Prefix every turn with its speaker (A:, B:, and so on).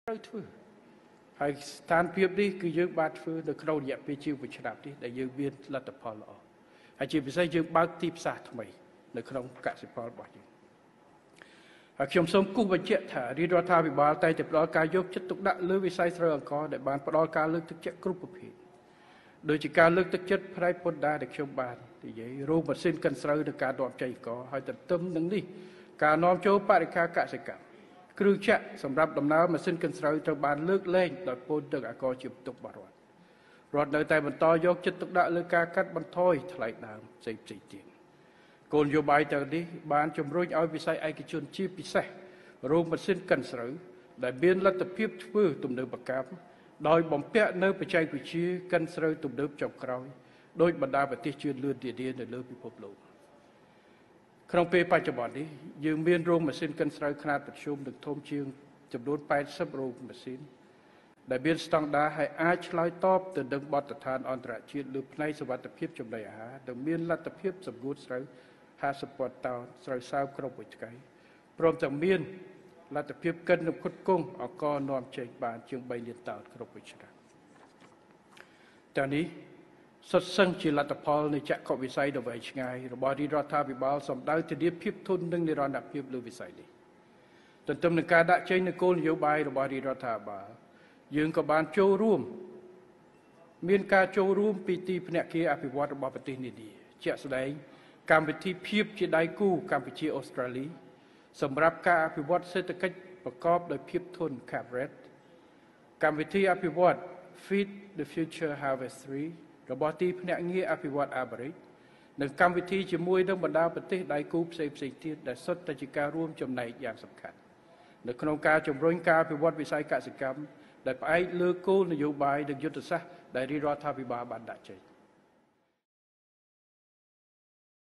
A: ត្រូវធ្វើហើយស្ថានភាពនេះគឺយើងបានធ្វើនៅក្នុងរយៈពេលជាង1ឆ្នាំនេះដែលយើងមានលទ្ធផលល្អហើយជាពិសេសយើងបើកទីផ្សារថ្មីនៅក្នុងកសិផលរបស់យើងហើយខ្ញុំសូមគូសបញ្ជាក់ថារាជរដ្ឋាភិបាលតែងតែផ្ដល់ការយកចិត្តទុកដាក់លើវិស័យស្រូវអង្ករដែលបានផ្ដល់ការលើកទឹកចិត្តគ្រប់ប្រភេទដោយជាការលើកទឹកចិត្តផ្នែកពន្ធដារដែលខ្ញុំបាននិយាយរោងម៉ាស៊ីនកិនស្រូវនិងការនាំចេញអង្ករហើយទន្ទឹមនឹងនេះការនាំចូលបរិការកសិកម្មគ្រឿងចក្រសម្រាប់ដំណើរម៉ាស៊ីនកិនស្រូវត្រូវបានលើកលែងដោយពន្ធទឹកអង្ករជាបន្ទុករបស់រដ្ឋនៅតែបន្តយកចិត្តទុកដាក់លើការកាត់បន្ថយថ្លៃដើមផ្សេងៗទៀតគោលនយោបាយទាំងនេះបានជំរុញឲ្យវិស័យឯកជនជាពិសេសរោងម៉ាស៊ីនកិនស្រូវដែលមានលទ្ធភាពធ្វើទំនើបកម្មដោយបំពាក់នៅបច្ចេកវិទ្យាកិនស្រូវទំនើបចុងក្រោយដោយបណ្ដាប្រទេសជឿនលឿននានានៅលើពិភពលោកក្នុងពេលបច្ចុប្បន្ននេះយើងមានរោងម៉ាស៊ីនកិនស្រូវខ្នាតមធ្យមនិងធំជាងចំនួន80រោងម៉ាស៊ីនដែលមានស្តង់ដារហើយអាចឆ្លើយតបទៅនឹងបទដ្ឋានអន្តរជាតិលើផ្នែកសុវត្ថិភាពចំណីអាហារដែលមានលទ្ធភាពសម្ងួតស្រូវ50 ពាន់តោនស្រូវសើមគ្រប់មួយថ្ងៃព្រមទាំងមានលទ្ធភាពកិននិងផ្គត់ផ្គង់អង្ករនាំចេញបានជាង3 លានតោនគ្រប់មួយឆ្នាំទាំងនេះសុទ្ធសឹងជាលទ្ធផលនៃចក្ខុវិស័យដ៏វែងឆ្ងាយរបស់រាជរដ្ឋាភិបាលសម្ដៅធានាភាពធន់និងនិរន្តរភាពលើវិស័យនេះទន្ទឹមនឹងការដាក់ចេញនូវគោលនយោបាយរបស់រាជរដ្ឋាភិបាលយើងក៏បានចូលរួមមានការចូលរួមពីទីភ្នាក់ងារអភិវឌ្ឍរបស់ប្រទេសនានាជាក់ស្ដែងកម្មវិធីភាពជាដៃគូកម្ពុជាអូស្ត្រាលីសម្រាប់ការអភិវឌ្ឍសេដ្ឋកិច្ចប្រកបដោយភាពធន់ CAPRED កម្មវិធីអភិវឌ្ឍ Feed the Future Harvest 3របស់ទីភ្នាក់ងារអភិវឌ្ឍអាមេរិកនិងកម្មវិធីជាមួយនឹងបណ្ដាប្រទេសដៃគូផ្សេងៗទៀតដែលសុទ្ធតែជាការរួមចំណែកយ៉ាងសំខាន់នៅក្នុងការជំរុញការអភិវឌ្ឍវិស័យកសិកម្មដែលផ្អែកលើគោលនយោបាយនិងយុទ្ធសាស្ត្រដែលរាជរដ្ឋាភិបាលបានដាក់ចេញ